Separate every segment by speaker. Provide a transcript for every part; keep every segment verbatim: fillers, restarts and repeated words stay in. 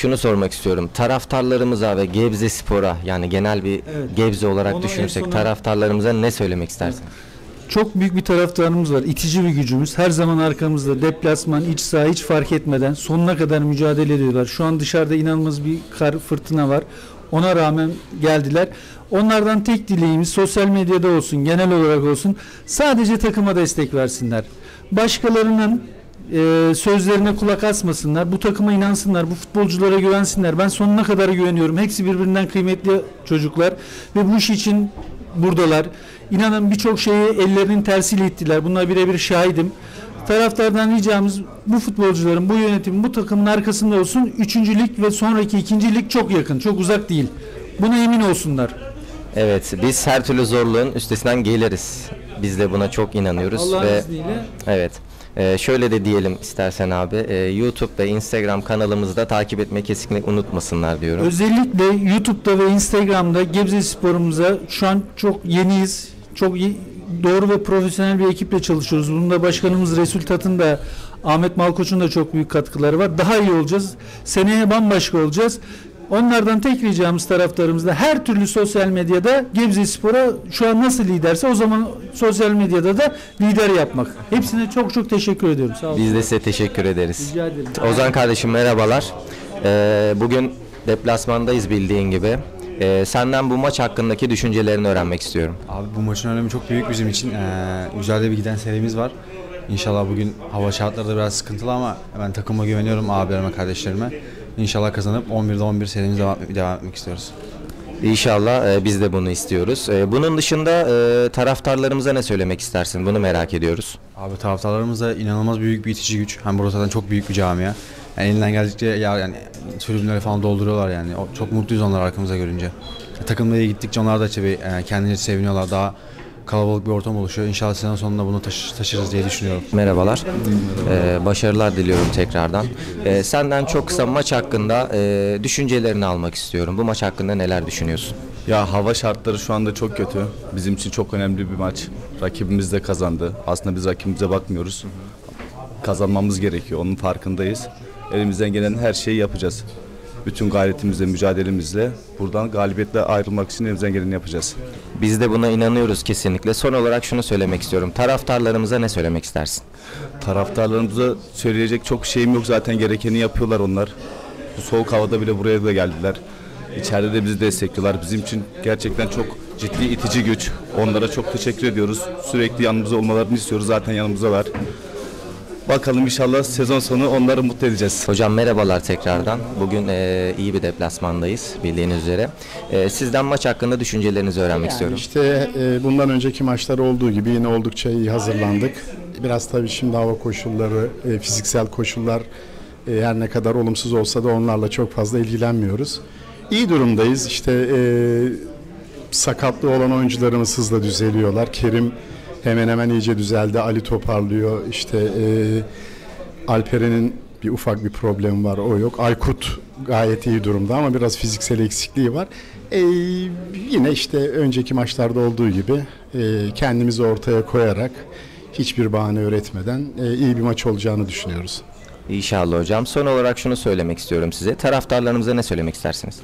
Speaker 1: şunu sormak istiyorum. Taraftarlarımıza ve Gebzespor'a, yani genel bir
Speaker 2: Evet.
Speaker 1: Gebze olarak
Speaker 2: Onu
Speaker 1: düşünürsek
Speaker 2: en sona-
Speaker 1: taraftarlarımıza ne söylemek istersin?
Speaker 2: Çok büyük bir taraftarımız var. İtici bir gücümüz. Her zaman arkamızda. Deplasman, iç saha hiç fark etmeden sonuna kadar mücadele ediyorlar. Şu an dışarıda inanılmaz bir kar fırtına var. Ona rağmen geldiler. Onlardan tek dileğimiz sosyal medyada olsun, genel olarak olsun. Sadece takıma destek versinler. Başkalarının e, sözlerine kulak asmasınlar. Bu takıma inansınlar. Bu futbolculara güvensinler. Ben sonuna kadar güveniyorum. Hepsi birbirinden kıymetli çocuklar ve bu iş için buradalar. İnanın birçok şeyi ellerinin tersiyle ittiler. Buna birebir şahidim. Taraftardan ricamız bu futbolcuların, bu yönetimin, bu takımın arkasında olsun. Üçüncü lig ve sonraki ikinci lig çok yakın, çok uzak değil. Buna emin olsunlar.
Speaker 1: Evet, biz her türlü zorluğun üstesinden geliriz. Biz de buna çok inanıyoruz.
Speaker 2: Allah'ın
Speaker 1: ve
Speaker 2: izniyle.
Speaker 1: Evet. Ee, şöyle de diyelim istersen abi, e, YouTube ve Instagram kanalımızı da takip etmeyi kesinlikle unutmasınlar diyorum.
Speaker 2: Özellikle YouTube'da ve Instagram'da Gebzespor'umuza şu an çok yeniyiz. Çok iyi, doğru ve profesyonel bir ekiple çalışıyoruz. Bunda başkanımız Resul Tat'ın da, Ahmet Malkoç'un da çok büyük katkıları var. Daha iyi olacağız. Seneye bambaşka olacağız. Onlardan tek ricamız taraftarımızda her türlü sosyal medyada Gebzespor'a şu an nasıl liderse o zaman sosyal medyada da lider yapmak. Hepsine çok çok teşekkür ediyorum. Sağ olun.
Speaker 1: Biz de size teşekkür ederiz.
Speaker 2: Rica ederim.
Speaker 1: Ozan kardeşim merhabalar. Ee, bugün deplasmandayız bildiğin gibi. Ee, senden bu maç hakkındaki düşüncelerini öğrenmek istiyorum.
Speaker 3: Abi bu maçın önemi çok büyük bizim için. Ee, güzel de bir giden serimiz var. İnşallah bugün hava şartları da biraz sıkıntılı ama ben takıma güveniyorum, abilerime, kardeşlerime. İnşallah kazanıp on birde on bir serimize devam, devam etmek istiyoruz.
Speaker 1: İnşallah e, biz de bunu istiyoruz. E, bunun dışında e, taraftarlarımıza ne söylemek istersin? Bunu merak ediyoruz.
Speaker 3: Abi taraftarlarımız da inanılmaz büyük bir itici güç. Hem burası zaten çok büyük bir camia. Yani elinden geldikçe ya yani tribünleri falan dolduruyorlar yani. O, çok mutluyuz onlar arkamıza görünce. Takımla iyi gittikçe onlar da tabii yani kendileri seviniyorlar. Daha kalabalık bir ortam oluşuyor. İnşallah sezon sonunda bunu taşı, taşırız diye düşünüyorum.
Speaker 1: Merhabalar. Ee, başarılar diliyorum tekrardan. Ee, senden çok kısa maç hakkında e, düşüncelerini almak istiyorum. Bu maç hakkında neler düşünüyorsun?
Speaker 4: Ya hava şartları şu anda çok kötü. Bizim için çok önemli bir maç. Rakibimiz de kazandı. Aslında biz rakibimize bakmıyoruz. Kazanmamız gerekiyor. Onun farkındayız. Elimizden gelen her şeyi yapacağız. Bütün gayretimizle, mücadelemizle buradan galibiyetle ayrılmak için elimizden geleni yapacağız.
Speaker 1: Biz de buna inanıyoruz kesinlikle. Son olarak şunu söylemek istiyorum. Taraftarlarımıza ne söylemek istersin?
Speaker 4: Taraftarlarımıza söyleyecek çok şeyim yok. Zaten gerekeni yapıyorlar onlar. Bu soğuk havada bile buraya da geldiler. İçeride de bizi destekliyorlar. Bizim için gerçekten çok ciddi itici güç. Onlara çok teşekkür ediyoruz. Sürekli yanımızda olmalarını istiyoruz. Zaten yanımızdalar. Bakalım inşallah sezon sonu onları mutlu edeceğiz.
Speaker 1: Hocam merhabalar tekrardan. Bugün e, iyi bir deplasmandayız bildiğiniz üzere. E, sizden maç hakkında düşüncelerinizi öğrenmek
Speaker 5: Yani
Speaker 1: istiyorum.
Speaker 5: işte e, bundan önceki maçlar olduğu gibi yine oldukça iyi hazırlandık. Biraz tabii şimdi hava koşulları, e, fiziksel koşullar e, her ne kadar olumsuz olsa da onlarla çok fazla ilgilenmiyoruz. İyi durumdayız. İşte e, sakatlığı olan oyuncularımız hızla düzeliyorlar. Kerim hemen hemen iyice düzeldi. Ali toparlıyor. İşte e, Alperen'in bir ufak bir problemi var. O yok. Aykut gayet iyi durumda ama biraz fiziksel eksikliği var. E, yine işte önceki maçlarda olduğu gibi e, kendimizi ortaya koyarak hiçbir bahane üretmeden e, iyi bir maç olacağını düşünüyoruz.
Speaker 1: İnşallah hocam. Son olarak şunu söylemek istiyorum size. Taraftarlarımıza ne söylemek istersiniz?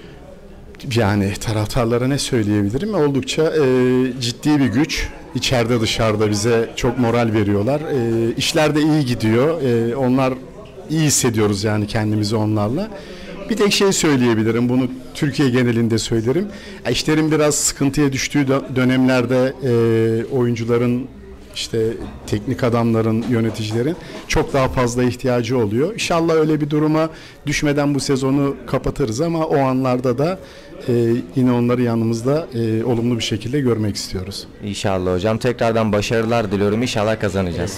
Speaker 5: Yani taraftarlara ne söyleyebilirim? Oldukça e, ciddi bir güç. İçeride dışarıda bize çok moral veriyorlar. E, işler de iyi gidiyor. E, onlar iyi hissediyoruz yani kendimizi onlarla. Bir tek şey söyleyebilirim. Bunu Türkiye genelinde söylerim. E, işlerin biraz sıkıntıya düştüğü dönemlerde e, oyuncuların, işte teknik adamların, yöneticilerin çok daha fazla ihtiyacı oluyor. İnşallah öyle bir duruma düşmeden bu sezonu kapatırız ama o anlarda da e, yine onları yanımızda e, olumlu bir şekilde görmek istiyoruz.
Speaker 1: İnşallah hocam. Tekrardan başarılar diliyorum. İnşallah kazanacağız.